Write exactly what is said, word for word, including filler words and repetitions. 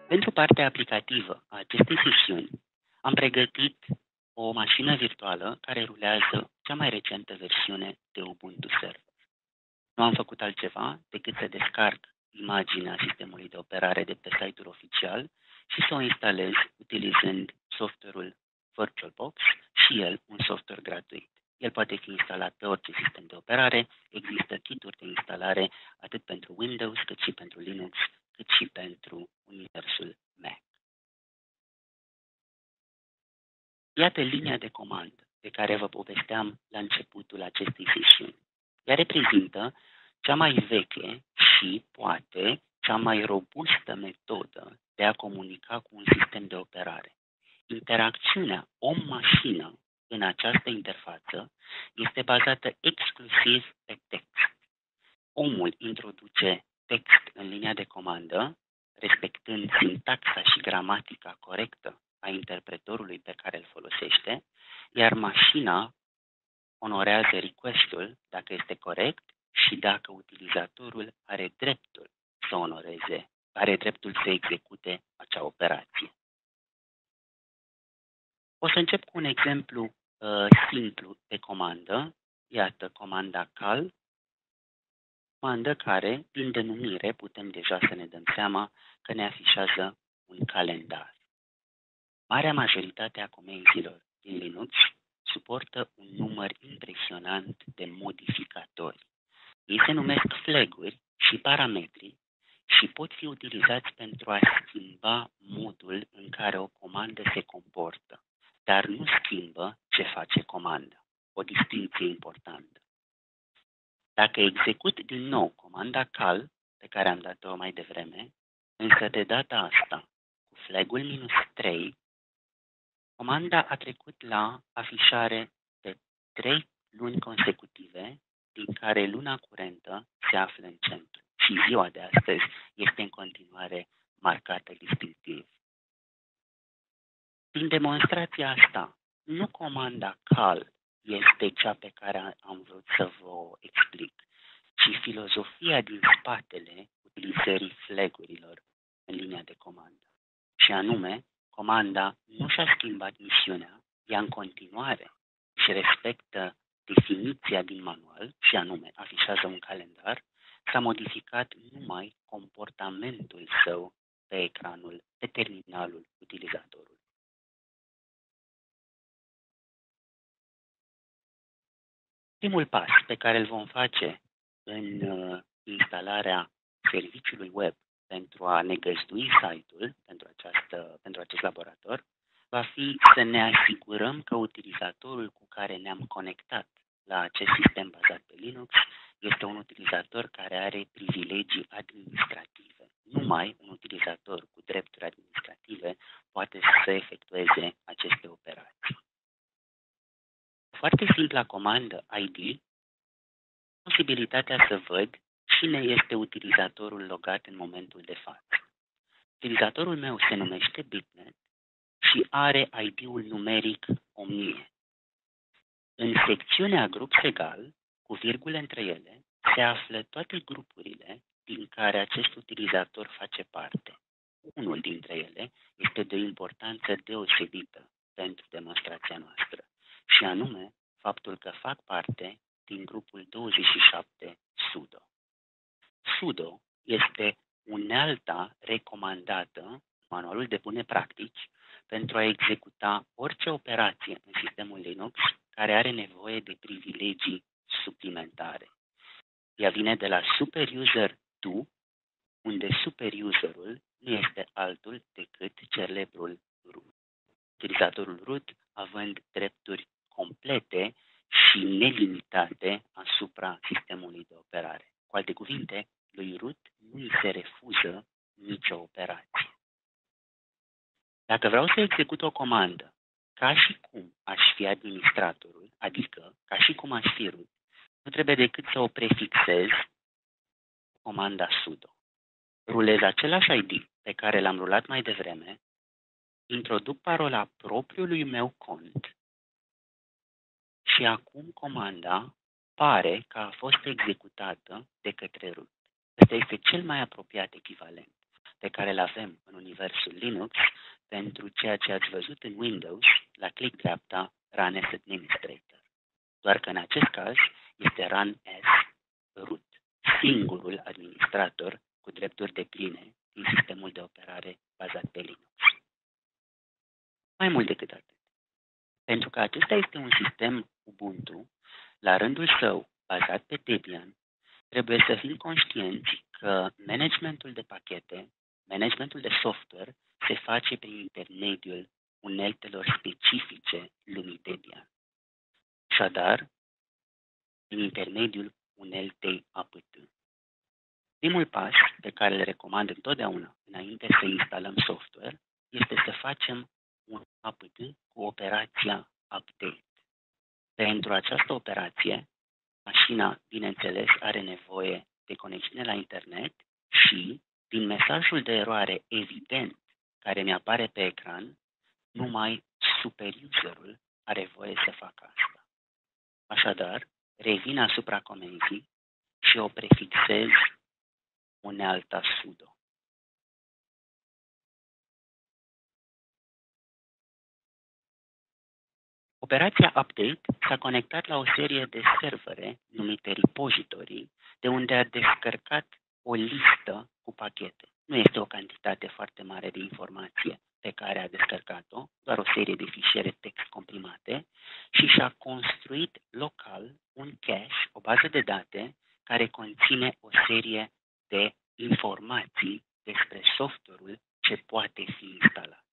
Pentru partea aplicativă a acestei sesiuni, am pregătit o mașină virtuală care rulează cea mai recentă versiune de Ubuntu Server. Nu am făcut altceva decât să descarc imaginea sistemului de operare de pe site-ul oficial și să o instalez utilizând software-ul VirtualBox și el un software gratuit. El poate fi instalat pe orice sistem de operare, există kituri de instalare atât pentru Windows cât și pentru Linux, cât și pentru universul Mac. Iată linia de comandă pe care vă povesteam la începutul acestei sesiuni. Ea reprezintă cea mai veche și, poate, cea mai robustă metodă de a comunica cu un sistem de operare. Interacțiunea om-mașină în această interfață este bazată exclusiv pe text. Omul introduce text în linia de comandă, respectând sintaxa și gramatica corectă a interpretorului pe care îl folosește, iar mașina onorează request-ul dacă este corect și dacă utilizatorul are dreptul să onoreze, are dreptul să execute acea operație. O să încep cu un exemplu uh, simplu de comandă. Iată comanda cal, comandă care, din denumire, putem deja să ne dăm seama că ne afișează un calendar. Marea majoritate a comenzilor din Linux suportă un număr impresionant de modificatori. Ei se numesc flag-uri și parametri și pot fi utilizați pentru a schimba modul în care o comandă se comportă, dar nu schimbă ce face comanda. O distinție importantă. Dacă execut din nou comanda cal, pe care am dat-o mai devreme, însă de data asta, cu flag-ul minus trei, comanda a trecut la afișare de trei luni consecutive, din care luna curentă se află în centru și ziua de astăzi este în continuare marcată distinctiv. Prin demonstrația asta, nu comanda cal este cea pe care am vrut să vă explic, ci filozofia din spatele utilizării flag-urilor în linia de comandă. Și anume, comanda nu și-a schimbat misiunea, ea în continuare și respectă definiția din manual, și anume afișează un calendar, s-a modificat numai comportamentul său pe ecranul, pe terminalul utilizatorului. Primul pas pe care îl vom face în uh, instalarea serviciului web pentru a ne găzdui site-ul pentru, această, pentru acest laborator va fi să ne asigurăm că utilizatorul cu care ne-am conectat la acest sistem bazat pe Linux este un utilizator care are privilegii administrative. Numai un utilizator cu drepturi administrative poate să efectueze aceste operații. Foarte simplă comandă I D, posibilitatea să văd cine este utilizatorul logat în momentul de față. Utilizatorul meu se numește Bitnet și are I D-ul numeric o mie. În secțiunea grup egal, cu virgule între ele, se află toate grupurile din care acest utilizator face parte. Unul dintre ele este de o importanță deosebită pentru demonstrația noastră, și anume faptul că fac parte din grupul douăzeci și șapte sudo. Sudo este unealta recomandată, manualul de bune practici, pentru a executa orice operație în sistemul Linux care are nevoie de privilegii suplimentare. Ea vine de la superuser to, unde superuserul nu este altul decât celebrul root. Utilizatorul root având drepturi complete și nelimitate asupra sistemului de operare. Cu alte cuvinte, lui root nu îi se refuză nicio operație. Dacă vreau să execut o comandă ca și cum aș fi administratorul, adică ca și cum aș fi root, nu trebuie decât să o prefixez cu comanda sudo. Rulez același I D pe care l-am rulat mai devreme, introduc parola propriului meu cont și acum comanda pare că a fost executată de către root. Ăsta este cel mai apropiat echivalent. pe care îl avem în universul Linux pentru ceea ce ați văzut în Windows, la click dreapta, Run as Administrator. Doar că în acest caz este Run as root, singurul administrator cu drepturi depline din sistemul de operare bazat pe Linux. Mai mult decât atât, pentru că acesta este un sistem Ubuntu, la rândul său bazat pe Debian, trebuie să fim conștienți că managementul de pachete, managementul de software, se face prin intermediul uneltelor specifice lumii Debian. Așadar, prin intermediul uneltei apt. Primul pas pe care îl recomand întotdeauna înainte să instalăm software este să facem un apt cu operația update. Pentru această operație, mașina, bineînțeles, are nevoie de conexiune la internet și, din mesajul de eroare evident care mi apare pe ecran, numai superuserul are voie să facă asta. Așadar, revin asupra comenzii și o prefixez unealta sudo. Operația update s-a conectat la o serie de servere numite repositorii, de unde a descărcat o listă cu pachete. Nu este o cantitate foarte mare de informație pe care a descărcat-o, doar o serie de fișiere text comprimate, și și-a construit local un cache, o bază de date, care conține o serie de informații despre software-ul ce poate fi instalat.